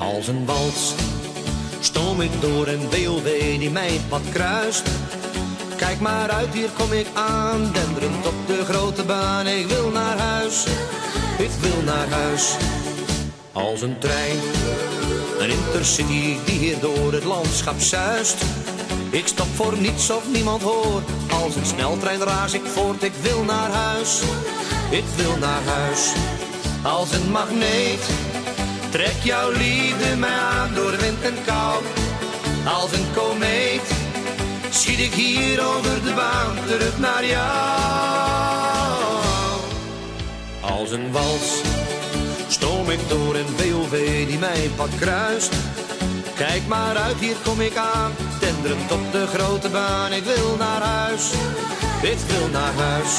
Als een wals stoom ik door een WOW die mijn pad kruist. Kijk maar uit, hier kom ik aan, denderend op de grote baan. Ik wil naar huis, ik wil naar huis. Als een trein, een intercity die hier door het landschap zuist. Ik stop voor niets of niemand hoort, als een sneltrein raas ik voort. Ik wil naar huis, ik wil naar huis. Als een magneet trek jouw liefde mij aan door wind en kou. Als een komeet schiet ik hier over de baan terug naar jou. Als een wals stoom ik door een WOW die mijn pad kruist. Kijk maar uit, hier kom ik aan, tenderend op de grote baan. Ik wil naar huis, ik wil naar huis.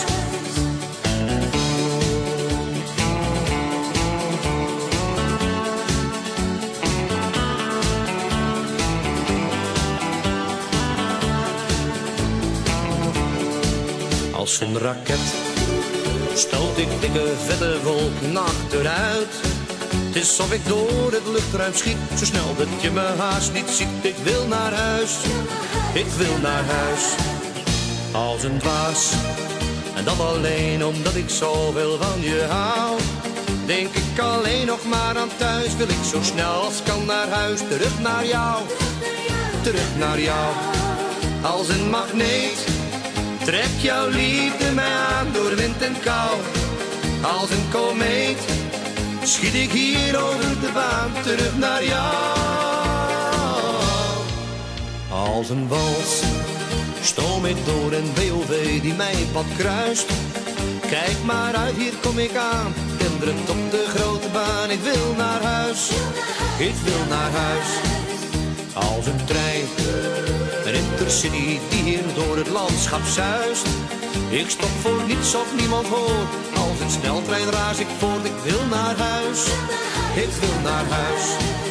Als een raket stoot ik dikke vette wolken achteruit. Het is of ik door het luchtruim schiet, zo snel dat je me haast niet ziet. Ik wil naar huis, ik wil naar huis. Als een dwaas, en dat alleen omdat ik zoveel van je hou. Denk ik alleen nog maar aan thuis, wil ik zo snel als kan naar huis. Terug naar jou, terug naar jou. Als een magneet trek jouw liefde mij aan door wind en kou. Als een komeet schiet ik hier over de baan terug naar jou. Als een wals stoom ik door een WOW die mijn pad kruist. Kijk maar uit, hier kom ik aan, denderend op de grote baan. Ik wil naar huis, ik wil naar huis. Als een trein, een intercity die hier door het landschap zuist. Ik stop voor niets of niemand hoort, als een sneltrein raas ik voort. Ik wil naar huis, ik wil naar huis.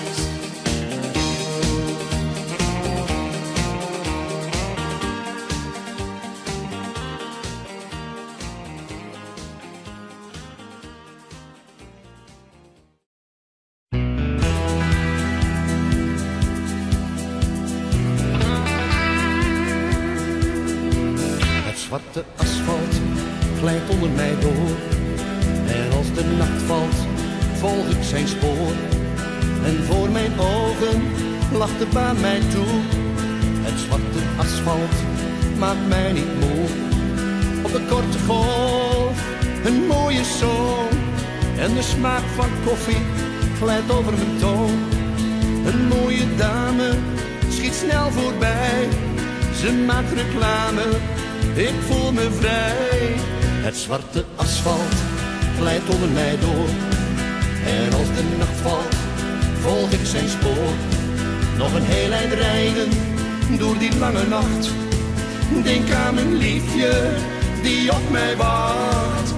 Zwarte asfalt glijdt onder mij door. En als de nacht valt, volg ik zijn spoor. En voor mijn ogen lacht de baan mij toe. Het zwarte asfalt maakt mij niet moe. Op een korte golf, een mooie zon. En de smaak van koffie glijdt over mijn tong. Een mooie dame schiet snel voorbij. Ze maakt reclame, ik voel me vrij. Het zwarte asfalt glijdt onder mij door. En als de nacht valt, volg ik zijn spoor. Nog een heel eind rijden door die lange nacht. Denk aan mijn liefje die op mij wacht.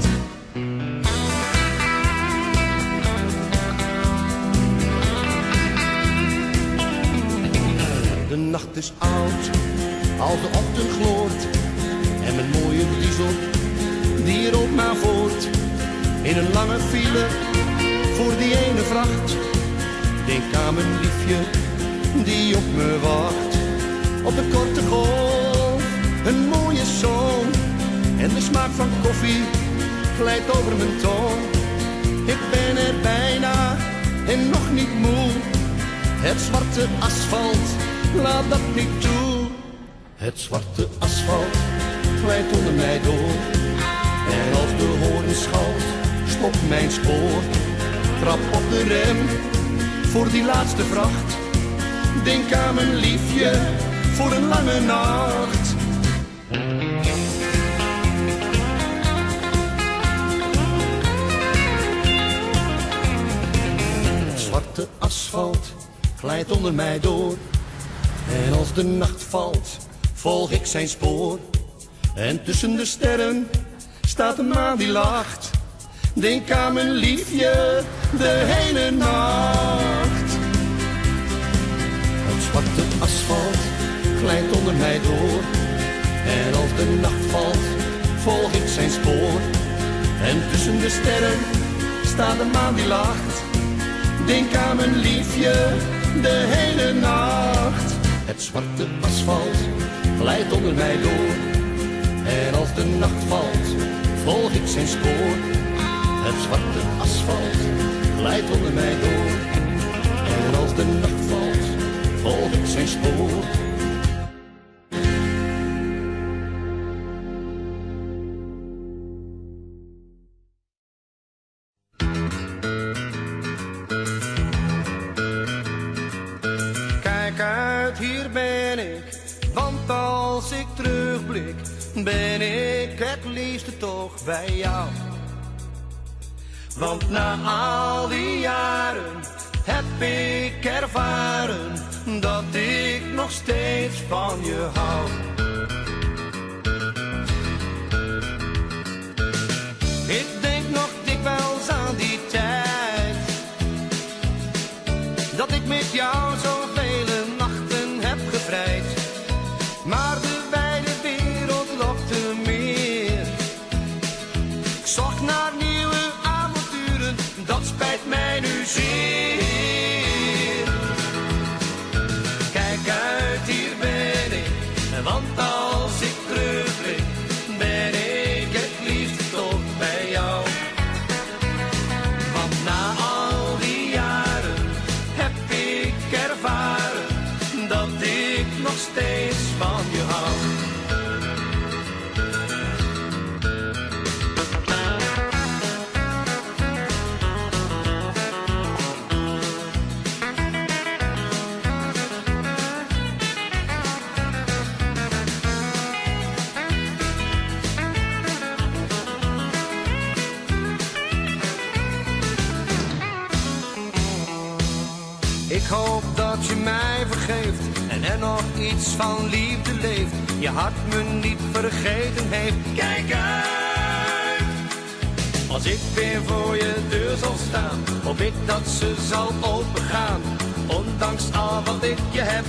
De nacht is oud als de ochtend gloort. En mijn mooie diesel, die rolt maar voort. In een lange file, voor die ene vracht. Denk aan mijn liefje, die op me wacht. Op de korte golf, een mooie zon. En de smaak van koffie glijdt over mijn tong. Ik ben er bijna en nog niet moe. Het zwarte asfalt, laat dat niet toe. Het zwarte asfalt glijdt onder mij door. En als de hoorn schalt, stopt mijn spoor. Trap op de rem voor die laatste vracht. Denk aan mijn liefje voor een lange nacht. Het zwarte asfalt glijdt onder mij door. En als de nacht valt, volg ik zijn spoor. En tussen de sterren staat een maan die lacht. Denk aan mijn liefje de hele nacht. Het zwarte asfalt glijdt onder mij door. En als de nacht valt, volg ik zijn spoor. En tussen de sterren staat een maan die lacht. denk aan mijn liefje de hele nacht. Het zwarte asfalt glijdt onder mij door. En als de nacht valt, volg ik zijn spoor. Het zwarte asfalt glijdt onder mij door. En als de nacht valt, volg ik zijn spoor. Kijk uit, hier ben ik, want als ik terugblik, ben ik het liefste toch bij jou. Want na al die jaren heb ik ervaren dat ik nog steeds van je hou. Ik denk nog dikwijls aan die tijd dat ik met jou zoveel nachten heb gevrijd. Maar de wijde wereld lokte meer. Ik zocht naar nieuwe avonturen, dat spijt mij nu zeer. Kijk uit, hier ben ik, want als ik terugblik, ben ik het liefst toch bij jou. Want na al die jaren heb ik ervaren dat ik nog steeds van je hou. Ik hoop dat je mij vergeeft en er nog iets van liefde leeft. Je hart me niet vergeten heeft. Kijk uit! Als ik weer voor je deur zal staan, hoop ik dat ze zal opengaan. Ondanks al wat ik je heb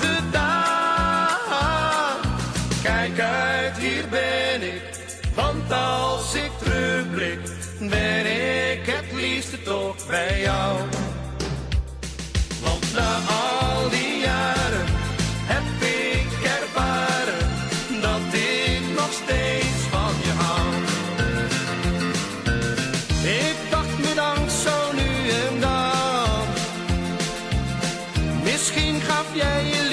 aangedaan. Kijk uit, hier ben ik, want als ik terugblik, ben ik het liefste toch bij jou. Want na al die jaren heb ik ervaren dat ik nog steeds van je hou. Ik dacht me dank zo nu en dan, misschien gaf jij je